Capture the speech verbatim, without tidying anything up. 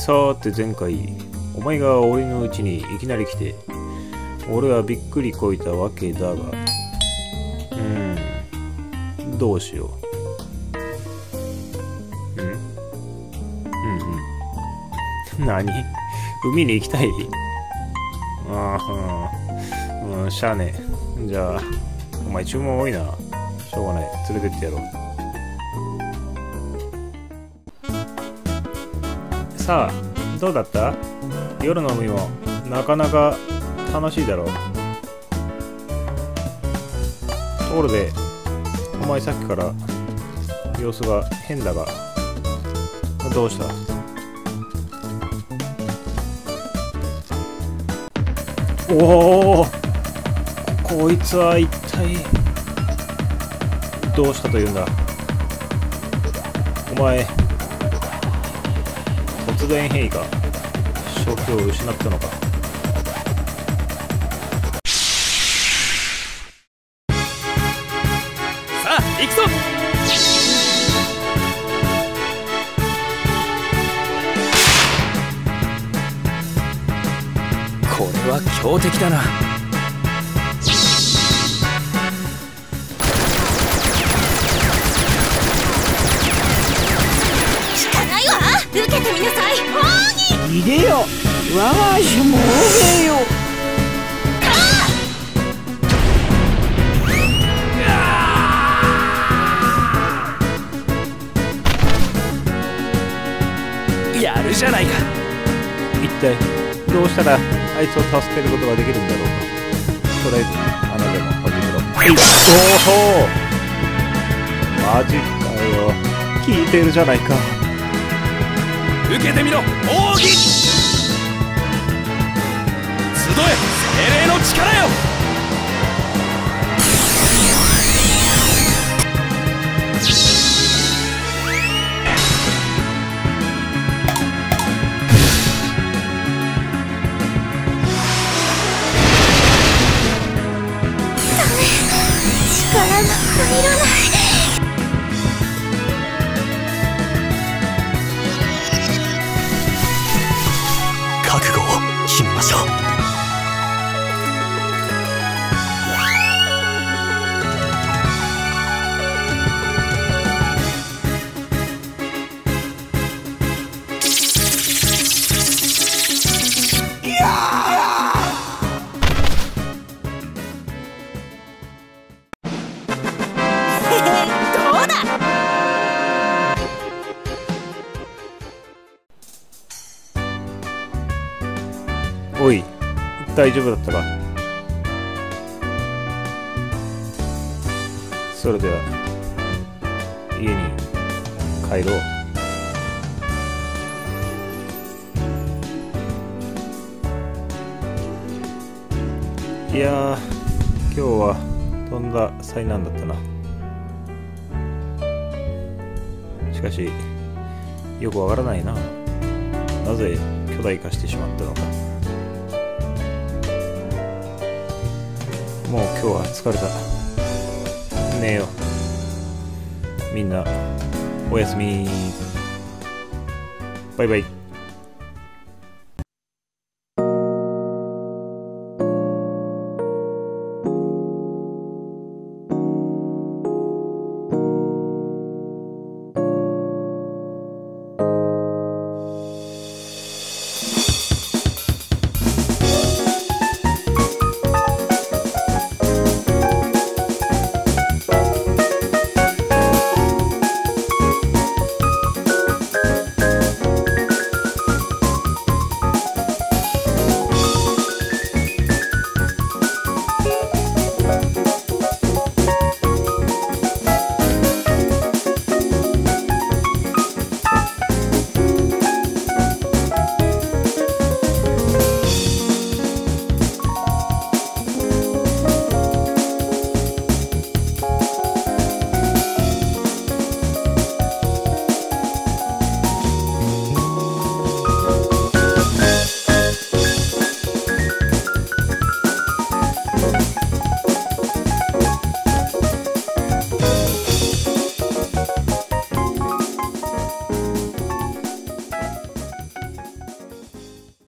さーて前回、お前が俺のうちにいきなり来て、俺はびっくりこいたわけだが、うーん、どうしよう。んうんうん。何？海に行きたい？ああ、うん、しゃあねえ。じゃあ、お前注文多いな。しょうがない。連れてってやろう。さあ、どうだった？夜の海もなかなか楽しいだろう。ところで、お前さっきから様子が変だが、どうした？おお、こいつは一体どうしたというんだ？お前、突然変異か？正気を失ったのか？ さあ行くぞ！これは強敵だな。 効かないわ。受けてみなさい。 いでよ、我が足もおげよ。 やるじゃないか。 一体どうしたらあいつを助けることができるんだろうか。とりあえず穴でも始めろ。えいっおお、マジかよ。聞いてるじゃないか。 受けてみろ奥義。集え精霊の力よ。 力が入らない。 覚悟を決めましょう。 おい、大丈夫だったか？それでは家に帰ろう。いやー、今日はとんだ災難だったな。しかしよくわからないな。なぜ巨大化してしまったのか。もう今日は疲れた。寝よう。みんなおやすみ。バイバイ。